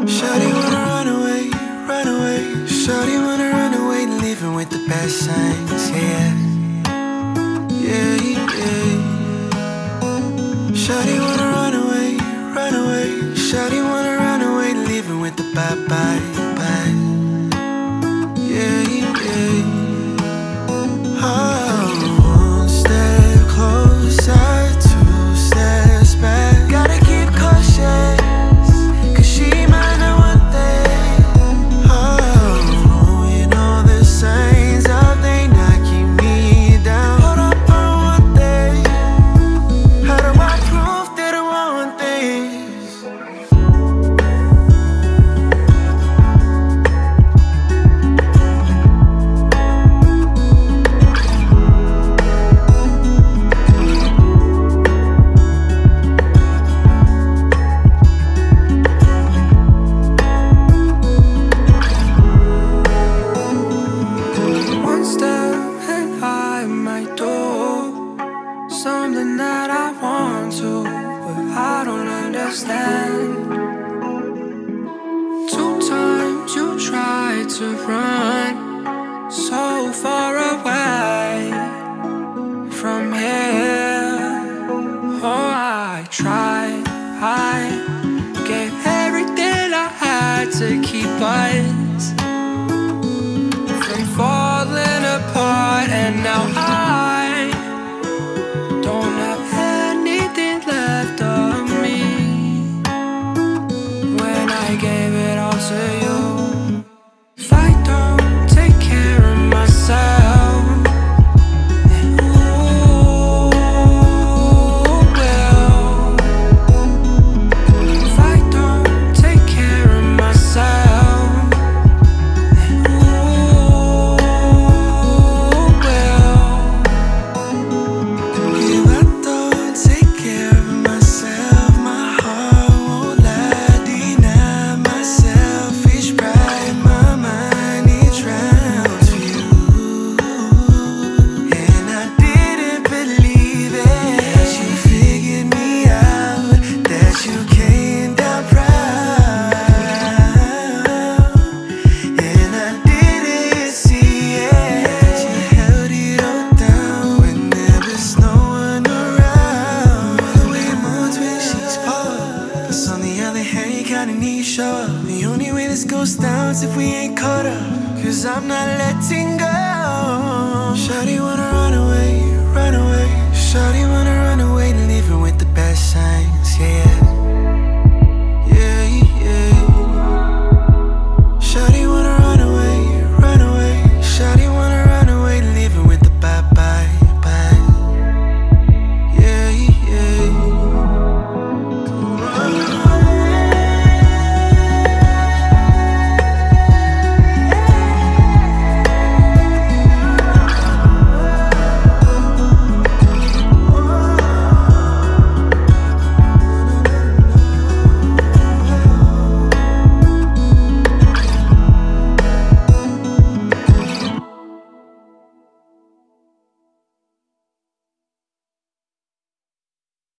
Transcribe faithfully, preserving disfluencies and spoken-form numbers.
Shawty wanna run away, run away. Shawty wanna run away, leaving with the bad signs, yeah. Yeah, yeah. Shawty wanna run away, run away. Shawty wanna run away, leaving with the bye, bye, bye. Yeah, yeah. Oh, one step closer, two steps back. Gotta keep cautious. Something that I want to, but I don't understand. Two times you tried to run so far away from here. Oh, I tried, I gave everything I had to keep us from falling apart, and now I don't have anything left of me when I gave it all to you. If I don't take care of myself, then who will? If I don't take care of myself, then who the only way this goes down is if we ain't caught up. Cause I'm not letting